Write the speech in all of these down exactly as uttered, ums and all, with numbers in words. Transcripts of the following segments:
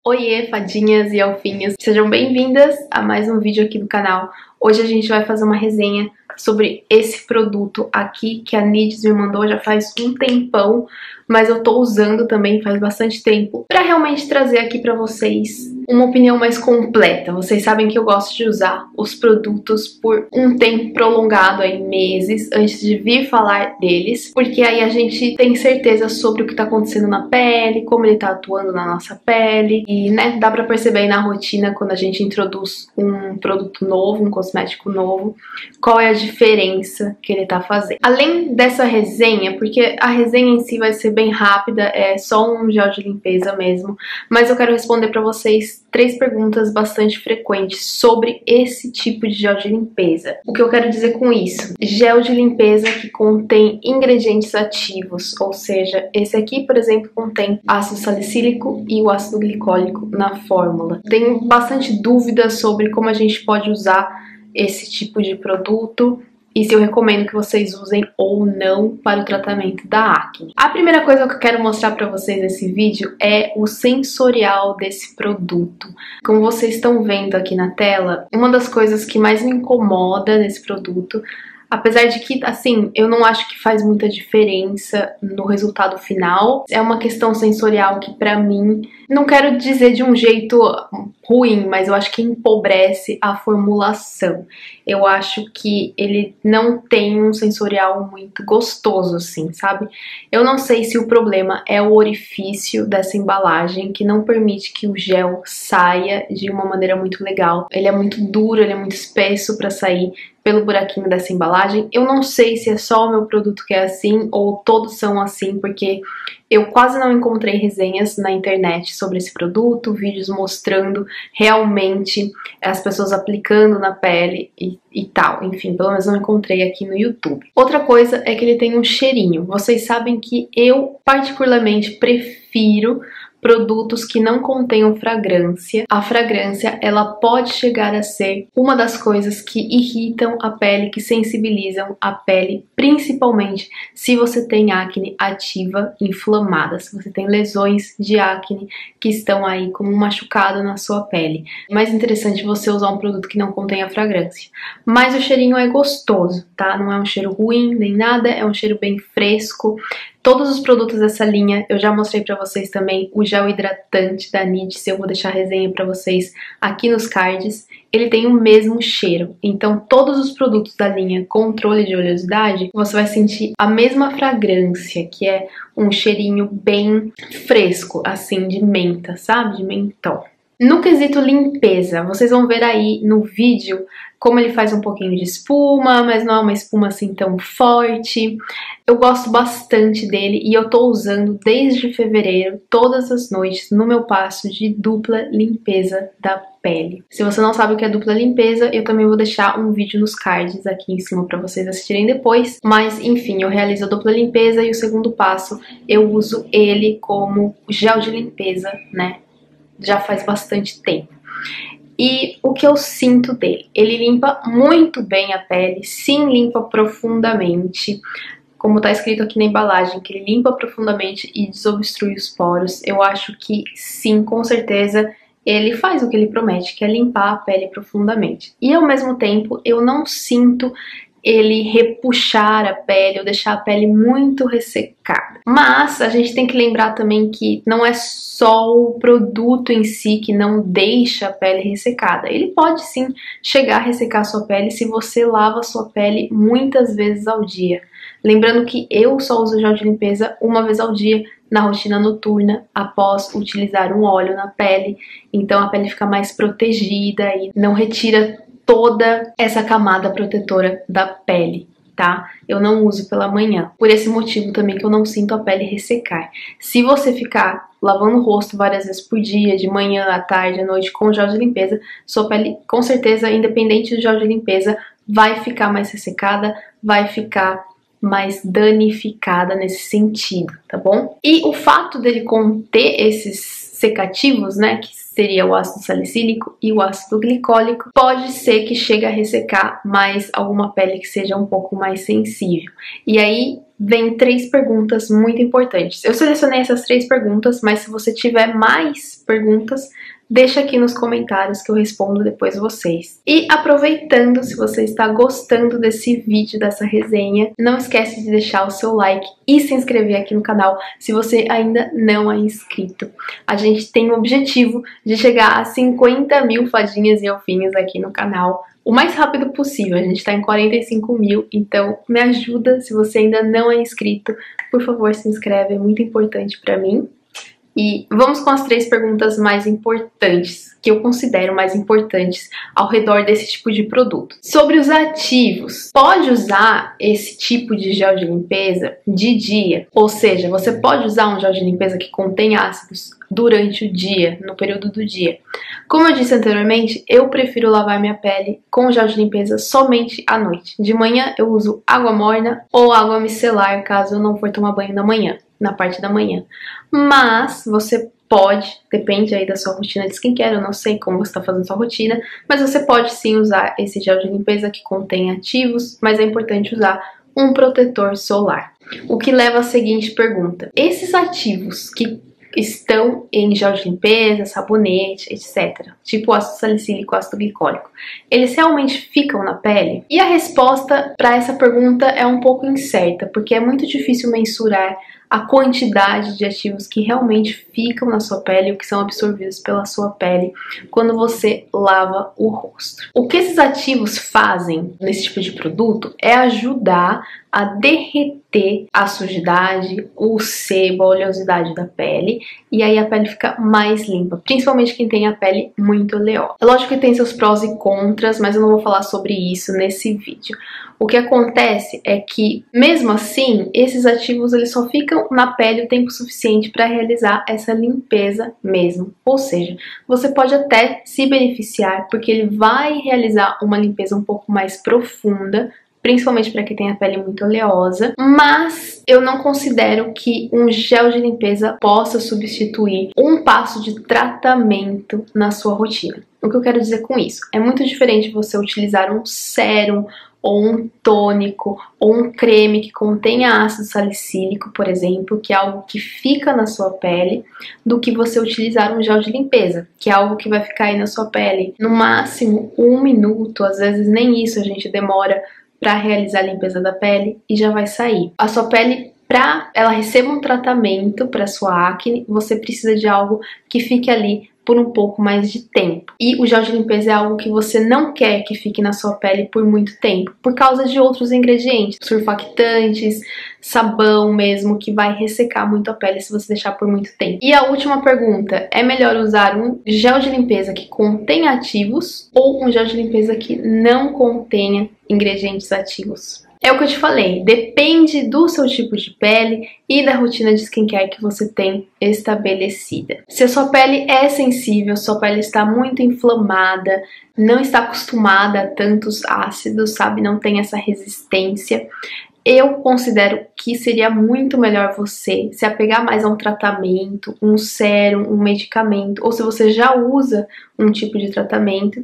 Oiê, fadinhas e elfinhos! Sejam bem-vindas a mais um vídeo aqui do canal. Hoje a gente vai fazer uma resenha sobre esse produto aqui que a Nides me mandou já faz um tempão, mas eu tô usando também faz bastante tempo, pra realmente trazer aqui pra vocês uma opinião mais completa. Vocês sabem que eu gosto de usar os produtos por um tempo prolongado, aí meses, antes de vir falar deles, porque aí a gente tem certeza sobre o que tá acontecendo na pele, como ele tá atuando na nossa pele, e né, dá pra perceber aí na rotina quando a gente introduz um produto novo, um cosmético novo, qual é a diferença que ele tá fazendo. Além dessa resenha, porque a resenha em si vai ser bem rápida, é só um gel de limpeza mesmo, mas eu quero responder pra vocês três perguntas bastante frequentes sobre esse tipo de gel de limpeza. O que eu quero dizer com isso? Gel de limpeza que contém ingredientes ativos, ou seja, esse aqui, por exemplo, contém ácido salicílico e o ácido glicólico na fórmula. Tenho bastante dúvidas sobre como a gente pode usar esse tipo de produto e se eu recomendo que vocês usem ou não para o tratamento da acne. A primeira coisa que eu quero mostrar para vocês nesse vídeo é o sensorial desse produto. Como vocês estão vendo aqui na tela, uma das coisas que mais me incomoda nesse produto, apesar de que, assim, eu não acho que faz muita diferença no resultado final, é uma questão sensorial que pra mim, não quero dizer de um jeito ruim, mas eu acho que empobrece a formulação. Eu acho que ele não tem um sensorial muito gostoso, assim, sabe? Eu não sei se o problema é o orifício dessa embalagem, que não permite que o gel saia de uma maneira muito legal. Ele é muito duro, ele é muito espesso pra sair pelo buraquinho dessa embalagem. Eu não sei se é só o meu produto que é assim ou todos são assim, porque eu quase não encontrei resenhas na internet sobre esse produto, vídeos mostrando realmente as pessoas aplicando na pele e, e tal. Enfim, pelo menos não encontrei aqui no YouTube. Outra coisa é que ele tem um cheirinho. Vocês sabem que eu particularmente prefiro produtos que não contenham fragrância. A fragrância, ela pode chegar a ser uma das coisas que irritam a pele, que sensibilizam a pele, principalmente se você tem acne ativa inflamada, se você tem lesões de acne que estão aí como um machucado na sua pele. É mais interessante você usar um produto que não contenha fragrância. Mas o cheirinho é gostoso, tá? Não é um cheiro ruim nem nada, é um cheiro bem fresco. Todos os produtos dessa linha eu já mostrei pra vocês também, o gel hidratante da Nides, eu vou deixar a resenha pra vocês aqui nos cards. Ele tem o mesmo cheiro, então todos os produtos da linha Controle de Oleosidade, você vai sentir a mesma fragrância, que é um cheirinho bem fresco, assim, de menta, sabe? De mentol. No quesito limpeza, vocês vão ver aí no vídeo como ele faz um pouquinho de espuma, mas não é uma espuma assim tão forte. Eu gosto bastante dele e eu tô usando desde fevereiro, todas as noites, no meu passo de dupla limpeza da pele. Se você não sabe o que é dupla limpeza, eu também vou deixar um vídeo nos cards aqui em cima pra vocês assistirem depois. Mas, enfim, eu realizo a dupla limpeza e o segundo passo, eu uso ele como gel de limpeza, né? Já faz bastante tempo. E o que eu sinto dele? Ele limpa muito bem a pele, sim, limpa profundamente. Como tá escrito aqui na embalagem, que ele limpa profundamente e desobstrui os poros. Eu acho que sim, com certeza, ele faz o que ele promete, que é limpar a pele profundamente. E ao mesmo tempo, eu não sinto ele repuxar a pele ou deixar a pele muito ressecada. Mas a gente tem que lembrar também que não é só o produto em si que não deixa a pele ressecada. Ele pode sim chegar a ressecar a sua pele se você lava a sua pele muitas vezes ao dia. Lembrando que eu só uso gel de limpeza uma vez ao dia na rotina noturna após utilizar um óleo na pele. Então a pele fica mais protegida e não retira toda essa camada protetora da pele, tá? Eu não uso pela manhã. Por esse motivo também que eu não sinto a pele ressecar. Se você ficar lavando o rosto várias vezes por dia, de manhã, à tarde, à noite, com gel de limpeza, sua pele, com certeza, independente do gel de limpeza, vai ficar mais ressecada, vai ficar mais danificada nesse sentido, tá bom? E o fato dele conter esses secativos, né, que seria o ácido salicílico e o ácido glicólico. Pode ser que chegue a ressecar mais alguma pele que seja um pouco mais sensível. E aí vem três perguntas muito importantes. Eu selecionei essas três perguntas, mas se você tiver mais perguntas, deixa aqui nos comentários que eu respondo depois vocês. E aproveitando, se você está gostando desse vídeo, dessa resenha, não esquece de deixar o seu like e se inscrever aqui no canal se você ainda não é inscrito. A gente tem o objetivo de chegar a cinquenta mil fadinhas e elfinhos aqui no canal o mais rápido possível. A gente tá em quarenta e cinco mil, então me ajuda. Se você ainda não é inscrito, por favor, se inscreve, é muito importante pra mim. E vamos com as três perguntas mais importantes, que eu considero mais importantes ao redor desse tipo de produto. Sobre os ativos, pode usar esse tipo de gel de limpeza de dia? Ou seja, você pode usar um gel de limpeza que contém ácidos durante o dia, no período do dia. Como eu disse anteriormente, eu prefiro lavar minha pele com gel de limpeza somente à noite. De manhã eu uso água morna ou água micelar, caso eu não for tomar banho da manhã, na parte da manhã. Mas você pode, depende aí da sua rotina de skincare, eu não sei como você está fazendo sua rotina, mas você pode sim usar esse gel de limpeza que contém ativos, mas é importante usar um protetor solar. O que leva à seguinte pergunta: esses ativos que estão em gel de limpeza, sabonete, etcétera, tipo ácido salicílico, ácido glicólico, eles realmente ficam na pele? E a resposta para essa pergunta é um pouco incerta, porque é muito difícil mensurar a quantidade de ativos que realmente ficam na sua pele, ou que são absorvidos pela sua pele quando você lava o rosto. O que esses ativos fazem nesse tipo de produto é ajudar a derreter a sujidade, o sebo, a oleosidade da pele, e aí a pele fica mais limpa, principalmente quem tem a pele muito oleosa. É lógico que tem seus prós e contras, mas eu não vou falar sobre isso nesse vídeo. O que acontece é que, mesmo assim, esses ativos eles só ficam na pele o tempo suficiente para realizar essa limpeza mesmo. Ou seja, você pode até se beneficiar porque ele vai realizar uma limpeza um pouco mais profunda, principalmente para quem tem a pele muito oleosa, mas eu não considero que um gel de limpeza possa substituir um passo de tratamento na sua rotina. O que eu quero dizer com isso? É muito diferente você utilizar um sérum, ou um tônico, ou um creme que contenha ácido salicílico, por exemplo, que é algo que fica na sua pele, do que você utilizar um gel de limpeza, que é algo que vai ficar aí na sua pele no máximo um minuto, às vezes nem isso a gente demora para realizar a limpeza da pele e já vai sair. A sua pele, para ela receber um tratamento para sua acne, você precisa de algo que fique ali por um pouco mais de tempo. E o gel de limpeza é algo que você não quer que fique na sua pele por muito tempo, por causa de outros ingredientes, surfactantes, sabão mesmo, que vai ressecar muito a pele se você deixar por muito tempo. E a última pergunta: é melhor usar um gel de limpeza que contém ativos ou um gel de limpeza que não contenha ingredientes ativos? É o que eu te falei, depende do seu tipo de pele e da rotina de skincare que você tem estabelecida. Se a sua pele é sensível, sua pele está muito inflamada, não está acostumada a tantos ácidos, sabe, não tem essa resistência, eu considero que seria muito melhor você se apegar mais a um tratamento, um sérum, um medicamento, ou se você já usa um tipo de tratamento,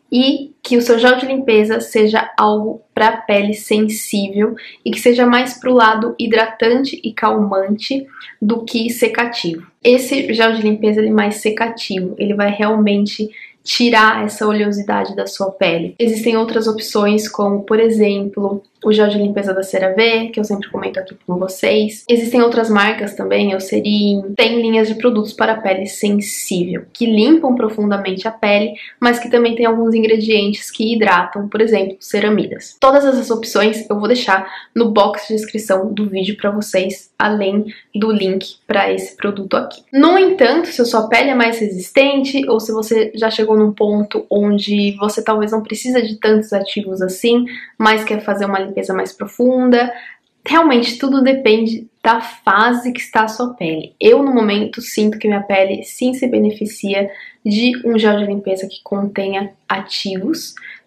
e que o seu gel de limpeza seja algo para pele sensível e que seja mais para o lado hidratante e calmante do que secativo. Esse gel de limpeza ele é mais secativo, ele vai realmente tirar essa oleosidade da sua pele. Existem outras opções, como por exemplo o gel de limpeza da CeraVe, que eu sempre comento aqui com vocês. Existem outras marcas também, Eucerin. Tem linhas de produtos para pele sensível, que limpam profundamente a pele, mas que também tem alguns ingredientes que hidratam, por exemplo, ceramidas. Todas essas opções eu vou deixar no box de descrição do vídeo para vocês, além do link para esse produto aqui. No entanto, se a sua pele é mais resistente, ou se você já chegou num ponto onde você talvez não precisa de tantos ativos assim, mas quer fazer uma limpeza mais profunda, realmente tudo depende da fase que está a sua pele. Eu, no momento, sinto que minha pele sim se beneficia de um gel de limpeza que contenha ativos,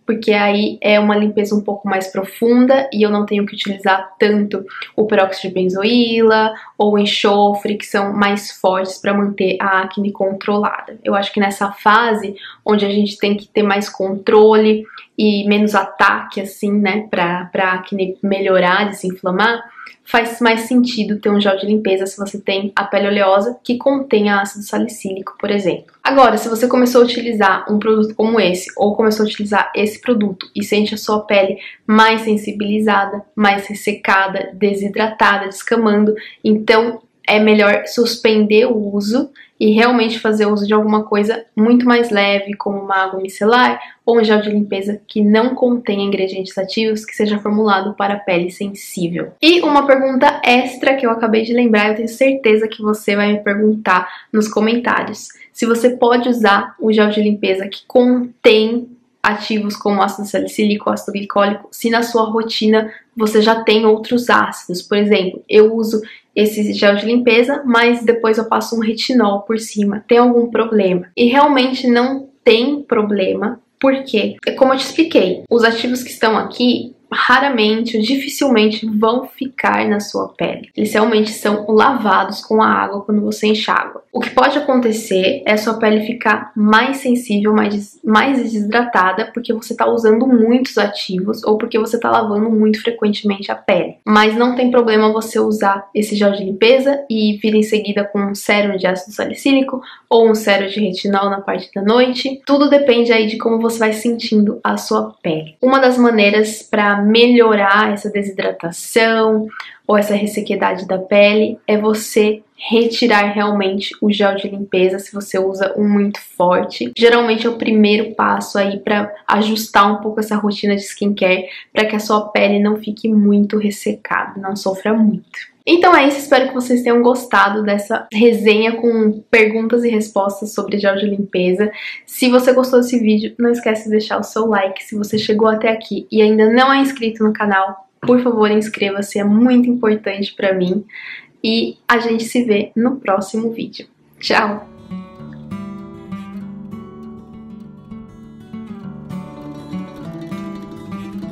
porque aí é uma limpeza um pouco mais profunda e eu não tenho que utilizar tanto o peróxido de benzoíla ou o enxofre, que são mais fortes para manter a acne controlada. Eu acho que nessa fase, onde a gente tem que ter mais controle e menos ataque, assim, né, para a acne melhorar, desinflamar, faz mais sentido ter um gel de limpeza se você tem a pele oleosa que contém ácido salicílico, por exemplo. Agora, se você começou a utilizar um produto como esse, ou começou a utilizar esse produto e sente a sua pele mais sensibilizada, mais ressecada, desidratada, descamando, então é melhor suspender o uso e realmente fazer uso de alguma coisa muito mais leve, como uma água micelar ou um gel de limpeza que não contenha ingredientes ativos, que seja formulado para a pele sensível. E uma pergunta extra que eu acabei de lembrar, eu tenho certeza que você vai me perguntar nos comentários. Se você pode usar o gel de limpeza que contém ativos como ácido salicílico, ácido glicólico, se na sua rotina você já tem outros ácidos. Por exemplo, eu uso esse gel de limpeza, mas depois eu passo um retinol por cima. Tem algum problema? E realmente não tem problema, porque, como eu te expliquei, os ativos que estão aqui raramente, dificilmente vão ficar na sua pele. Eles realmente são lavados com a água quando você enxágua. O que pode acontecer é a sua pele ficar mais sensível, mais, mais desidratada, porque você está usando muitos ativos ou porque você está lavando muito frequentemente a pele. Mas não tem problema você usar esse gel de limpeza e vir em seguida com um sérum de ácido salicílico ou um sérum de retinol na parte da noite. Tudo depende aí de como você vai sentindo a sua pele. Uma das maneiras para melhorar essa desidratação ou essa ressequidade da pele é você retirar realmente o gel de limpeza se você usa um muito forte. Geralmente é o primeiro passo aí para ajustar um pouco essa rotina de skincare para que a sua pele não fique muito ressecada, não sofra muito. Então é isso, espero que vocês tenham gostado dessa resenha com perguntas e respostas sobre gel de limpeza. Se você gostou desse vídeo, não esquece de deixar o seu like. Se você chegou até aqui e ainda não é inscrito no canal, por favor, inscreva-se, é muito importante pra mim. E a gente se vê no próximo vídeo. Tchau!